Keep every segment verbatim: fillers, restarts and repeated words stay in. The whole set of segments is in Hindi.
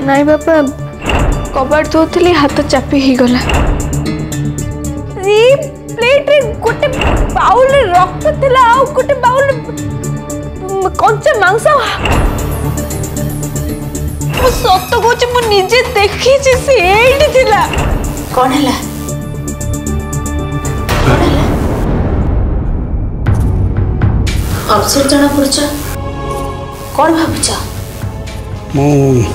नाई बापा कबाड़ धोली हाथ चापी ही गला। प्लेट रे गोटे बाउल रे रक्त थिला आ गोटे बाउल कंचा मांस। मु सत कोच मु निजे देखी छी से एडी थिला। कौन हैला कौन हैला अफसर जना पुरछ कौन भाबुछ? मु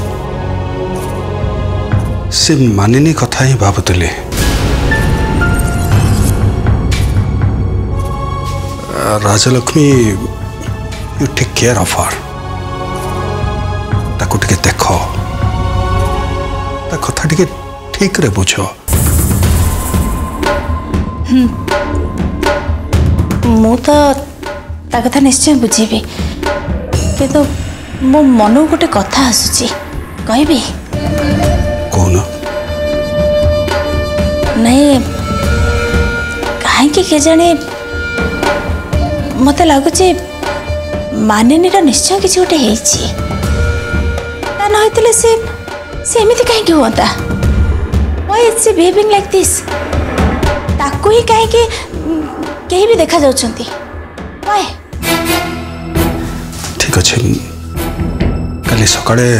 से मानिनी कथा ही भाबुतले। Rajalakshmi you take care of her. ताको टिके देख ता कथा टिके ठीक रे बुझ। मु तो ता कथा निश्चय बुझेबी किंतु मो मन गोटे कथा आसुची कहबी कौन? नहीं कहीं के जाने मत लगुच मानिनी निश्चय किसी गोटे होते से से एमती कहीं होता why is she behaving like this? ताकू ही कहीं कहीं भी देखा जाउछंती व्हाई? ठीक अच्छे काली सकाळे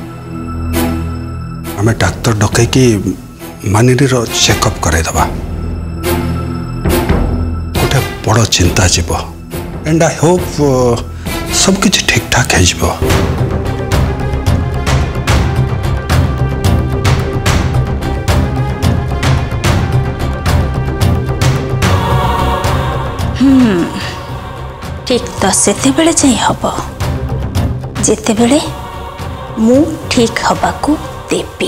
आमे डाक्टर डकई कि मानिनी रो चेकअप कराई दबा। गोटे बड़ चिंता जीव एंड आई होप सब किछ ठीक ठाक है जीव। हम्म ठीक तो सेते बेले चाहिए हब जेते बेले मु ठीक हबाकू देबी।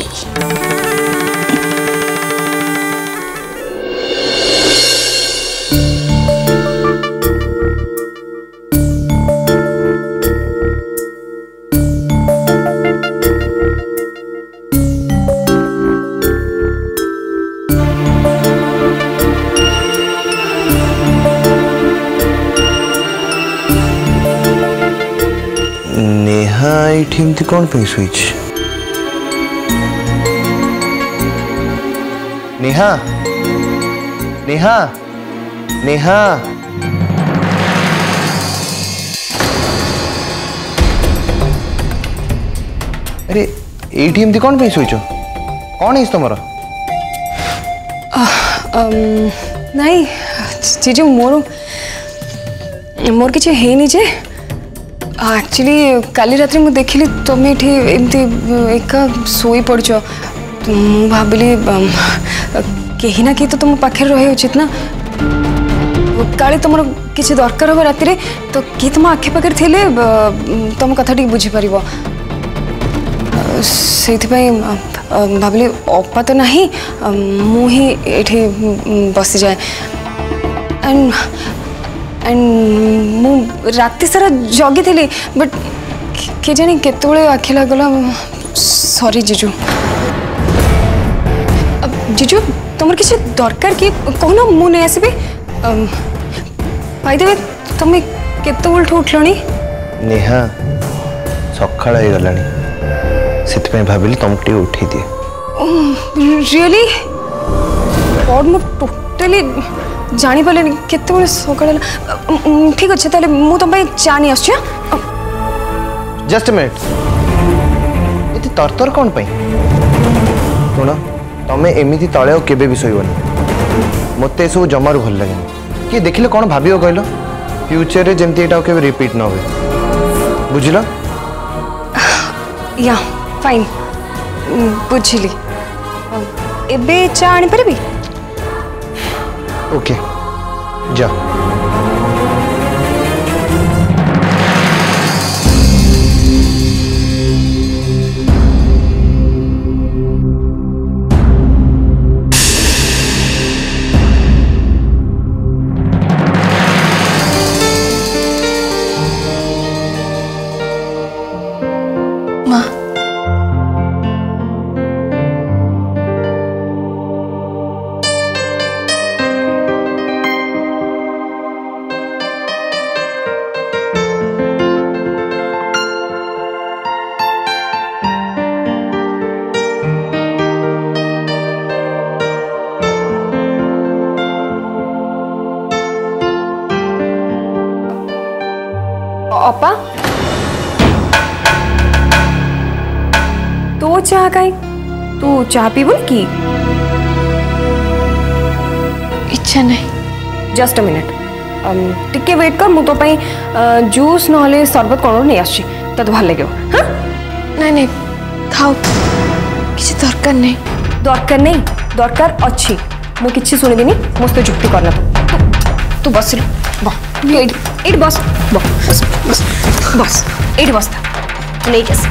नेहा ये कौन पे सोच? नेहा नेहा नेहा अरे ये कौन पे सोच? कौन है तुम? नहीं जीजू मोर मोर किसी है नहीं जे एक्चुअली काली रात्रि मु देखिली तुम ये एमती एका सोई पड़छ भाविली कहीं ना कहीं तो तुम पाखे रहे उचित ना। काली तुम किसी दरकार हम राति तो किए तुम आखे पाखे थे तुम कथा टी बुझीपर से भाविली अपा तो ना मु ही ये बसी जाए एंड एंड मु राति सारा जगी थी बट के जानी केतबेले आखि लगला। सॉरी जीजू। जीजू तुम किसी दरकार कि कहना मु नहीं आसबी? पाई देवे तुम केतबेल उठलनी? नेहा सकाळ हो गलानी से भाविली तुमको उठे दिए। रियली और मु टोटली जानी पारे केतबेले सकाळ। ठीक अच्छे ताले मु तुम जानी आस। जस्ट मिनट ये तरतर कौन पाई? शुण तुम एमती तले केबे भी शोबनी मत सब जमार भल लगे कि देखिले कौन भाव कहल फ्यूचर रे जमती एटा के रिपीट न हो बुझल? या फाइन बुझिली। एबे चा आनी परबी? ओके जा। अपा तो चाह कहीं तू चाह पीबुन की? इच्छा नहीं। जस्ट अ मिनिट टिके वेट कर, मु तो पई जूस नहले सरबत कौन नहीं आसी तो भल लगे। हाँ नहीं नहीं खाओ, किसी दरकार नहीं। दरकार नहीं दरकार अच्छी, मु किछि सुनी देनी मो तो जुक्ति करना। तू तू बस एट बस बस बस बस एट बस था नहीं कैसे।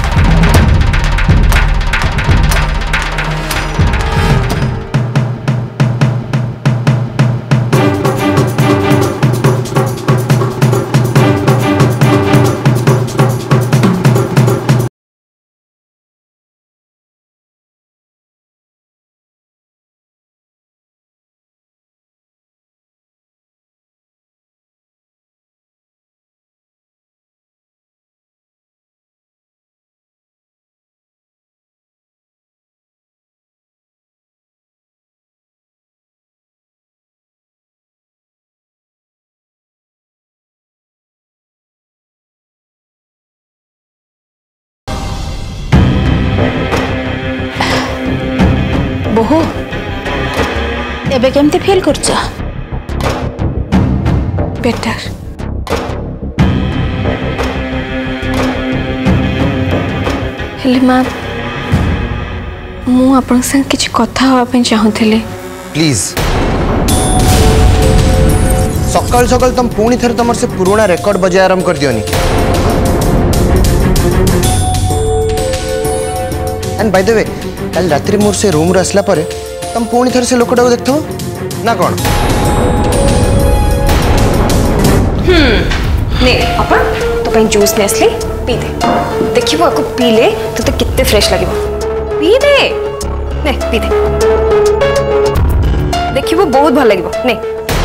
बहु एबे केमती फील करछ? बेटर। हेले माँ मु आपन संग किछि कथा हवा पे चाहूथिले। प्लीज सकाल सकाल तुम पुणी थे तुम से पुराना रेकर्ड बजाय आरंभ कर दियोनी। एंड बाय द वे कल रात्रि मोर से रूम आसला परे तुम पुणी थे से लोकटा को देखथो ना कौन? हम्म ने अपन तो पई जूस ने असली पी दे, देखिबो को पीले तो तो कितने फ्रेश लगिबो। पी दे ने पी दे, देखिबो बहुत भल लगिबो ने।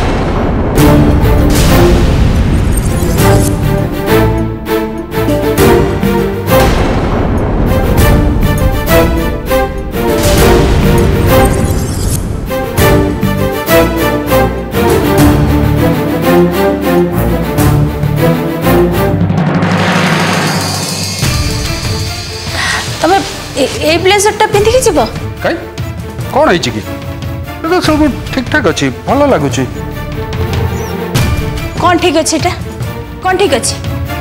ए ब्लेजरटा पिंधि के जीवो काई कौन है कि तो सब ठीक ठाक अछि, भलो लागुछि। कौन ठीक अछि एटा? कौन ठीक अछि?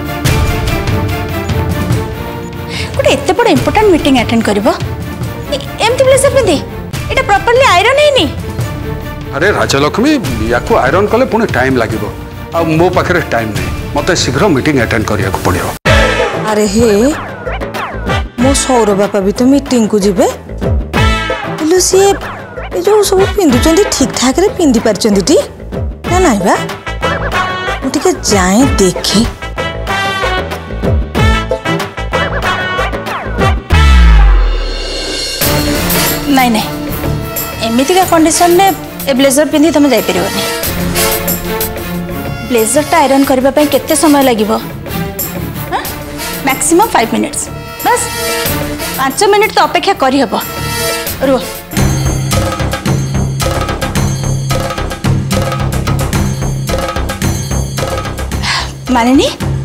गोटे एते बड़ इंपोर्टेंट मीटिंग अटेंड करबो एमती ब्लेजर पिंधि एटा प्रॉपर्ली आयरन हेनी। अरे राजलक्ष्मी याको आयरन कले पुणे टाइम लागिबो आ मो पाखरे टाइम नहीं, मते शीघ्र मीटिंग अटेंड करिया को पड़ियो। अरे हे मो सौर बापा भी तो मीटिंग को जीवे हेलो सी ए जो सब पिंधुचंदी ठीक ठाक रे पिंधि पारचंदी टी ना नाही बा मु टिके जाए देखे। नहीं नहीं एमिति का कंडीशन में ए ब्लेजर पिंधि तुम जाई परिबनी। ब्लेजर टा आयरन करबा पई केते समय लागिबो? हां मैक्सिमम फाइव मिनिट्स बस। पांच मिनिट तो अपेक्षा करी हबो। रुह मानिनी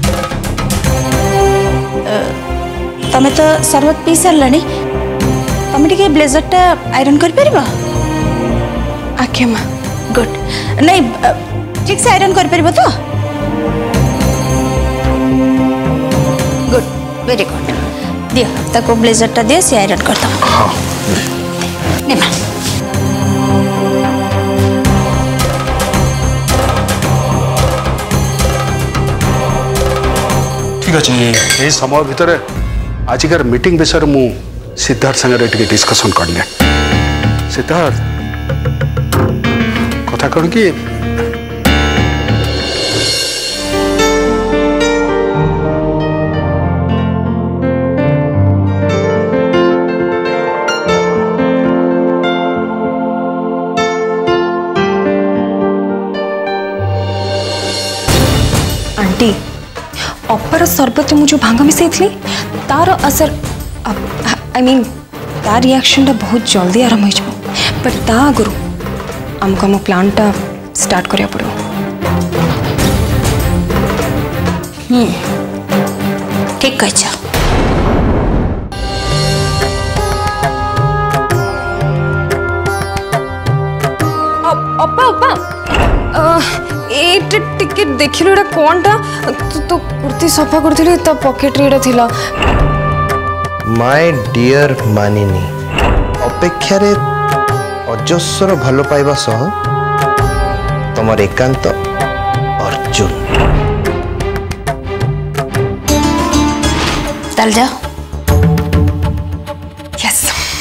तमे तो सरबत पी सारलानी, तमे टिके ब्लेजर टा आयरन कर परबो? आखे माँ गुड। नहीं ठीक से आयरन कर परबो तो? Good very good. दियो ताको ब्लेजर टा दे से आयरन करता। हां ने मां ठीक अछि। ए समय भितर आजिकार मीटिंग विषय मु सिद्धार्थ संगे टिके डिस्कशन करले। सिद्धार्थ कथा कौन कि आंटी अपर सरबत में जो भांग मिसई थी तार असर आई मीन तार रिएक्शन टा बहुत जल्दी आरंभ हो बट ता आगु आमको आम प्लान टा स्टार्ट करिया पड़ो। ठीक कह। अपा अपा एटे टिके देखिलो एटा कोनटा तू तो कुर्ती सफा करथिली त पॉकेट रे एटा थिला। माय डियर मानिनी अपेक्षा रे अजस्र भल पाइबा सह तमर एकांत अर्जुन। चल जाओ। यस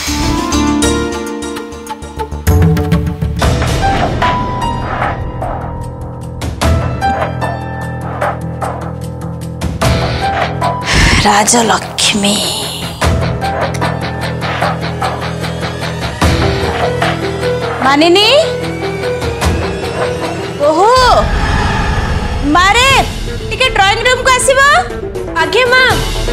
राजलक्ष्मी मानिनी ओहो मारे टिके ड्राइंग रूम को आसीबा। आगे माँ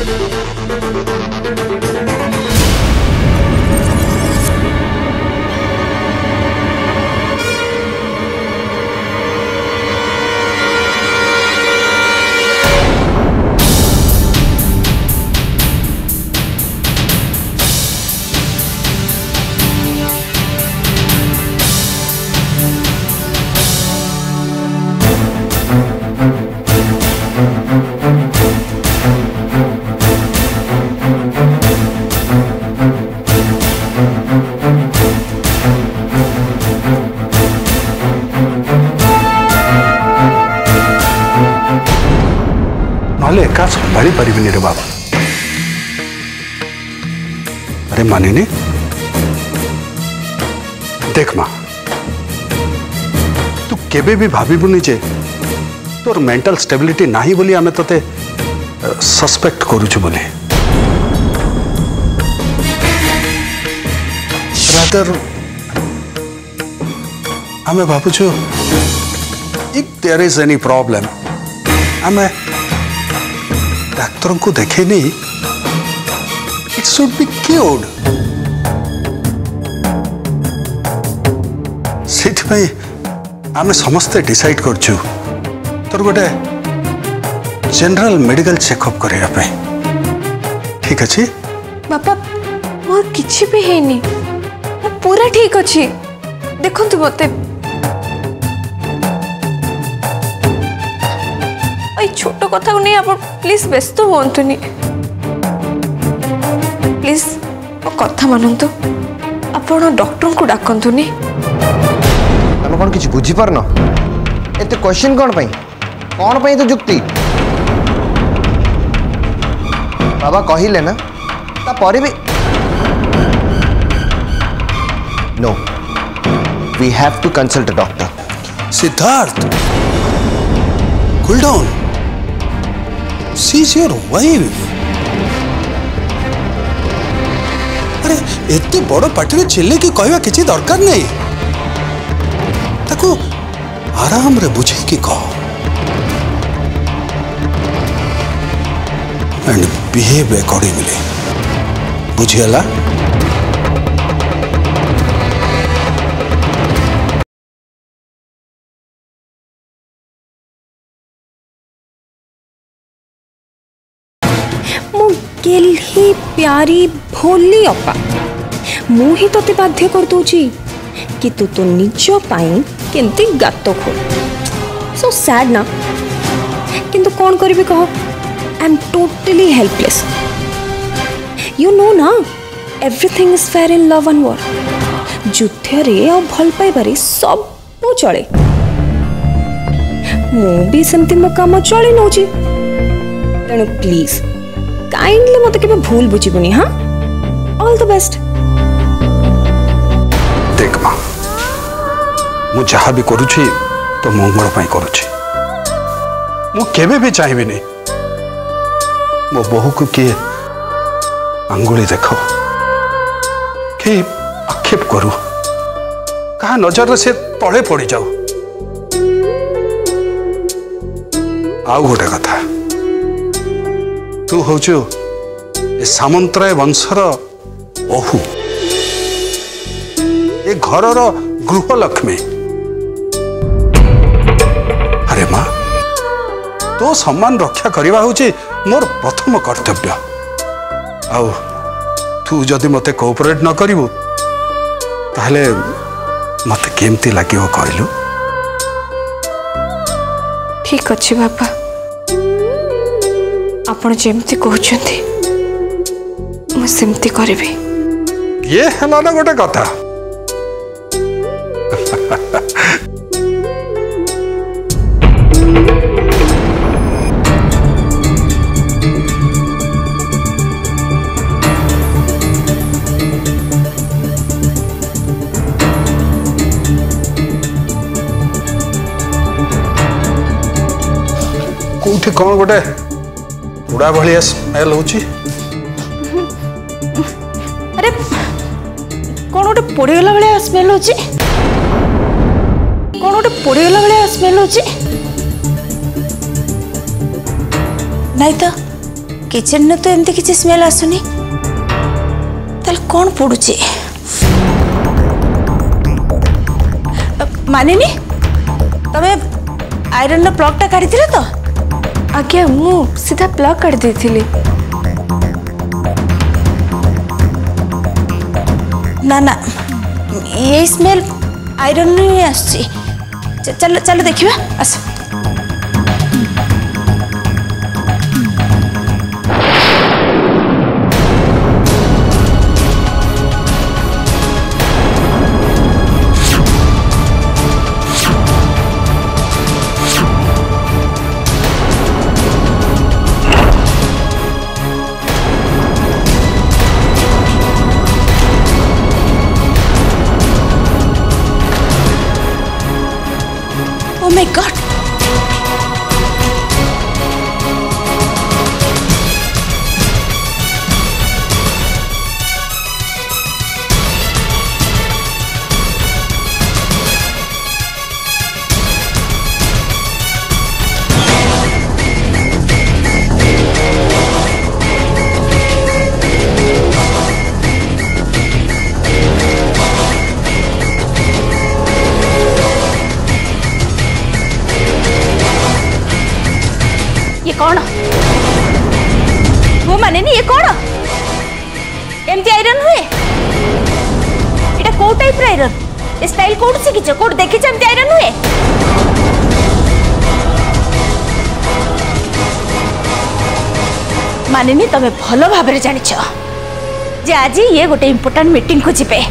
नहले एका संभाली पारिबिनी रे बाबा। अरे मानिनी देख माँ तू केबे भी भाविबुनी जे तोर मेंटल स्टेबिलिटी नाही बोली आमे तते सस्पेक्ट करूछु बोली। रादर आमे भाबुछु if there is any problem आमे डाक्टर को देखे नहीं इट शुड बी क्योर्ड। से आमे समस्ते डिसाइड करछु तोर गोटे जनरल मेडिकल चेकअप करिया पे ठीक अच्छी। बापा मोर किछि भी हेनी पूरा ठीक अच्छी देखंतु मते छोट कथा को नहीं आप प्लीज व्यस्त हुंतुनी प्लीज कथा मानतु आपण डॉक्टर को डाकंतुनी। तमे कोन किछ बुझी पारन एते क्वेश्चन कोन पई कोन पई तो जुक्ति बाबा कहिले ना ता परे भी no we have to consult a doctor. Siddharth cool down she is your wife. अरे एते बड़ पार्टी चिल्ले की कहवा किसी दरकार नहीं ताको आराम रे बुझे की कह एंड बिहेव अकॉर्डिंगली बुझियला। केल्ही प्यारी भोली अपा मु ही तोते बाध्य कर दूची कि तू तो निज पाई केंती गात खोल। सो सैड ना किंतु कौन करिबे कह I am totally helpless. You know ना everything is fair in love and war. युद्ध रे आ भल पाइबारे सब चले मु भी सेमती मो काम चली नौची तेणु प्लीज काइंडली मत के भूल बुझीबुनी। हाँ ऑल द बेस्ट। देख माँ मु जहाँ भी करुछि तो मंगल पाई करुछि मु केबे भी चाहिए नहीं मो बहु को किए अंगुली देखो कि आक्षेप करू कहा नजर से तले पड़ जाऊ। आउ गोटे कथा तू हूँ सामंतराय वंशर बहु ए घरर गृहलक्ष्मी। अरे माँ तो सम्मान रक्षा करवा हूँ मोर प्रथम कर्तव्य। आउ तू जदि मते कोऑपरेट न करिवो ताहले मते केमती लागिवो कहलु? ठीक अच्छे बापा, आपण जेमती कहउछंती मु सेमती करबी। ये हला ना गोटे कथा। कौटी कौन गोटे उड़ा भाया स्मेल होची? अरे कौन गोटे पोड़ीगला भाया स्मेल होची? कौन गोटे पोड़ीगला भाया स्मेल होची? नहीं तो किचन ने तो एमती किसी स्मेल आसुनी। ताल कौन पोड़ुची? मानिनी तमे आयरन नो प्लग टा काढी थिले तो? आज्ञा मु सीधा प्लग कर दी थी। ना ना ये स्मेल आयरन नहीं आसची। चलो चलो देखिबा आस। Oh my God! ये कौन? वो माने नहीं ये कौन? एमती आयरन हुए? इटा को टाइप आयरन? स्टाइल कोड शिखिच? कोड देखिच एमती आयरन हुए? माने नहीं तमे भलो भाबरे जानिछ जे आज ये गोटे इंपोर्टेंट मीटिंग को जिबे।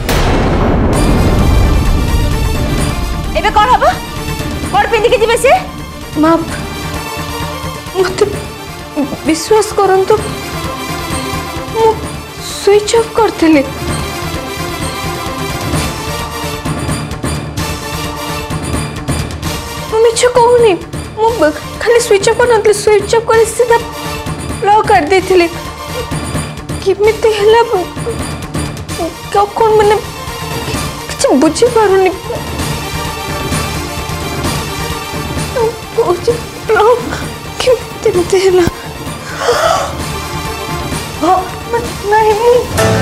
एबे कौन हबो? कोड पिंदी के जिबे से? मां मत विश्वास करंतु मु स्विच ऑफ करथिले। मु मिछ कहूनी मु खाली स्विच ऑफ करनथले स्विच ऑफ कर सीधा प्लग कर देथिले। किमिते हला को कोन माने किछ बुझी पारुनी। बुझी प्लग किमिते हला हो नहीं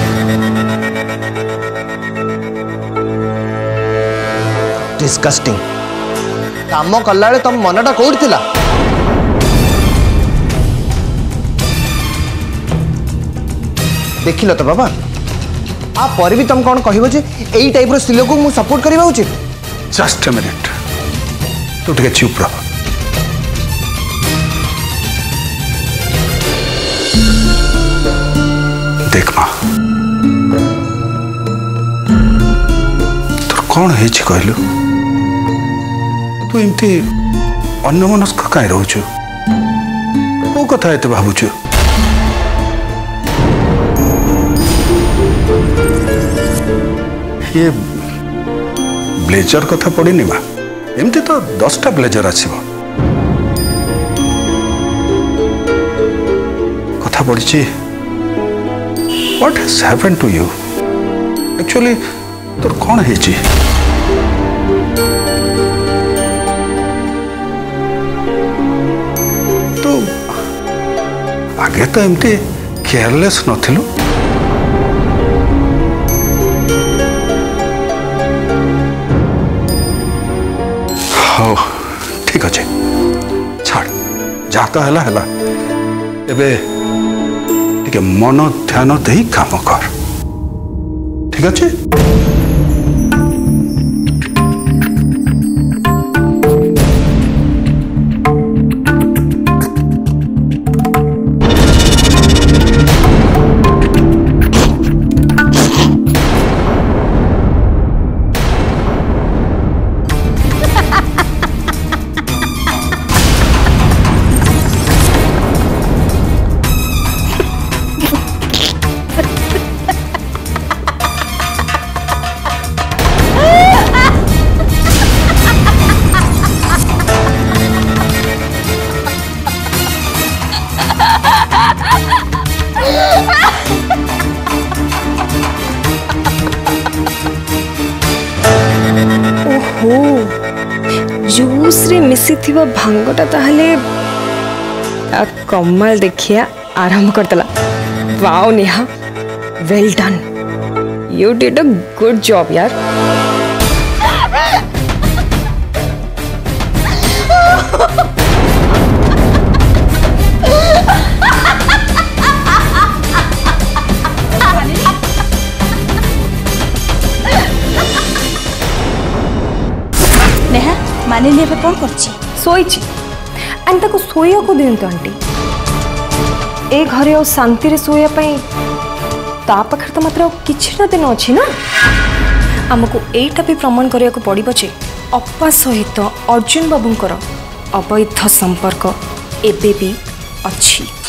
डिस्कस्टिंग काम कला बेले तुम मनटा कौट थिला? देखिल तो बाबा आ पर भी तुम कौन कहबो जे एई टाइप रो सिलो को मु सपोर्ट करबा उचित? जस्ट अ मिनट तू टिके चुप रह। देख माँ तोर कौन है कहलु? तू एमती अन्यमनस्क कहीं रोचु? को कथा एते भावुचु? ये ब्लेजर कथा पड़ेनि माँ? एमती तो दसटा ब्लेजर आसीबो। कथा पड़ी What has happened to you? Actually, तोर कौन है जी? तो आगे तो एमती केयरलेस नथिलु। हाँ ठीक अच्छे छाड़ जाता है हला एबे टिके मन ध्यान दे काम कर ठीक अच्छे जूस रे मिसी थिबा भांगटा ताहले कमाल देखिया आरंभ करतला wow Neha well done you did a good job यार नेहा मानिली ଏବେ କଣ କରୁଛି सोईची एंड ताको सोया को दिंतु आंटी ए घरे और शांति रे सोया पई ता पाखर तो मात्र किछि ना दिन अछि ना हमको एटा भी प्रमाण करिया को पड़ी बचे अपा सहित अर्जुन बाबूंकर अवैध संपर्क एबे भी अछि।